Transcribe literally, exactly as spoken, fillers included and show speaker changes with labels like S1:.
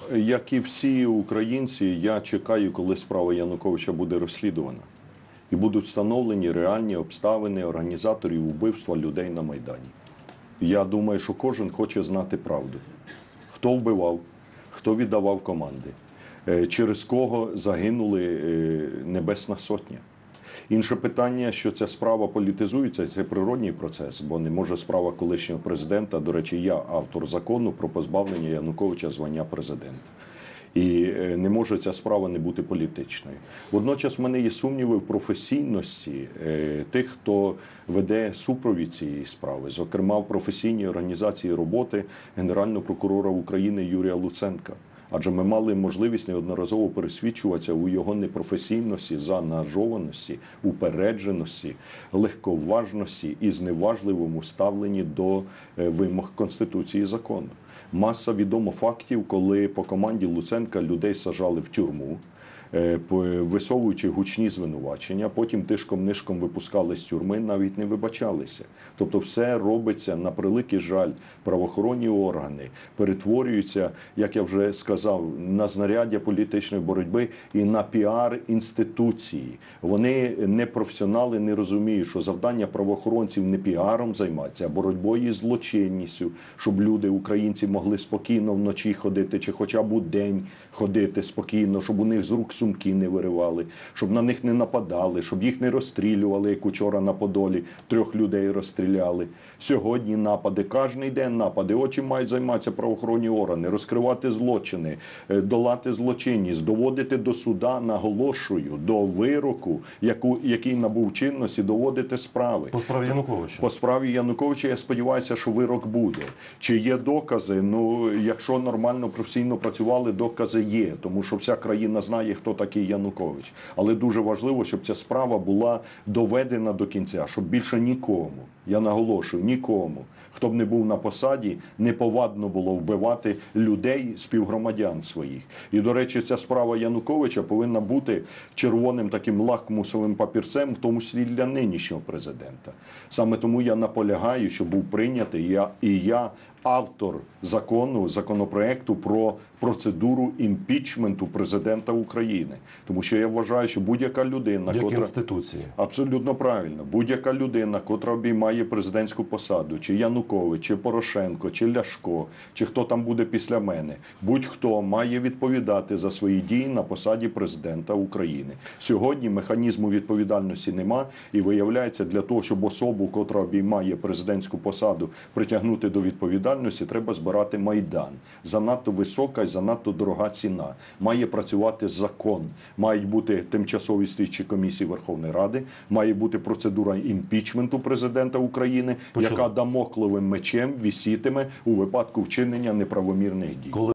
S1: Як і всі українці, я чекаю, коли справа Януковича буде розслідувана. І будуть встановлені реальні обставини організаторів вбивства людей на Майдані. Я думаю, що кожен хоче знати правду. Хто вбивав, хто віддавав команди, через кого загинули Небесна Сотня. Інше питання, що ця справа політизується, це природній процес, бо не може справа колишнього президента, до речі, я автор закону про позбавлення Януковича звання президента. І не може ця справа не бути політичною. Водночас в мене є сумніви в професійності тих, хто веде супровід цієї справи, зокрема в професійній організації роботи Генерального прокурора України Юрія Луценка. Адже ми мали можливість неодноразово пересвідчуватися у його непрофесійності, заангажованості, упередженості, легковажності і зневажливому ставленні до вимог Конституції і закону. Маса відомо фактів, коли по команді Луценка людей саджали в тюрму, висовуючи гучні звинувачення, потім тишком-нишком випускали з тюрми, навіть не вибачалися. Тобто все робиться, на превеликий жаль, правоохоронні органи перетворюються, як я вже сказав, на знаряддя політичної боротьби і на піар інституції. Вони не професіонали, не розуміють, що завдання правоохоронців не піаром займатися, а боротьбою із злочинністю, щоб люди, українці, могли спокійно вночі ходити, чи хоча б у день ходити спокійно, щоб у них з рук сумки не виривали, щоб на них не нападали, щоб їх не розстрілювали, як учора на Подолі трьох людей розстріляли. Сьогодні напади, кожен день напади. От чим мають займатися правоохоронні органи, розкривати злочини, долати злочинність, доводити до суда, наголошую, до вироку, яку, який набув чинності, доводити справи.
S2: По справі Януковича?
S1: По справі Януковича, я сподіваюся, що вирок буде. Чи є докази? Ну, якщо нормально, професійно працювали, докази є, тому що вся країна знає, хто такий Янукович. Але дуже важливо, щоб ця справа була доведена до кінця, щоб більше нікому, я наголошую, нікому, хто б не був на посаді, неповадно було вбивати людей, співгромадян своїх. І, до речі, ця справа Януковича повинна бути червоним таким лакмусовим папірцем, в тому числі для нинішнього президента. Саме тому я наполягаю, що був прийнятий, я, і я автор закону, законопроекту про процедуру імпічменту президента України. Тому що я вважаю, що будь-яка людина,
S2: як
S1: котра...
S2: інституції.
S1: Абсолютно правильно. Будь-яка людина, котра обіймає президентську посаду, чи Янукович, чи Порошенко, чи Ляшко, чи хто там буде після мене, будь-хто має відповідати за свої дії на посаді президента України. Сьогодні механізму відповідальності нема, і виявляється, для того, щоб особу, котра обіймає президентську посаду, притягнути до відповідальності, треба збирати Майдан. Занадто висока і занадто дорога ціна. Має працювати закон. Мають бути тимчасові слідчі комісії Верховної Ради, має бути процедура імпічменту президента України,
S2: Почули.
S1: яка дамокловим мечем висітиме у випадку вчинення неправомірних дій.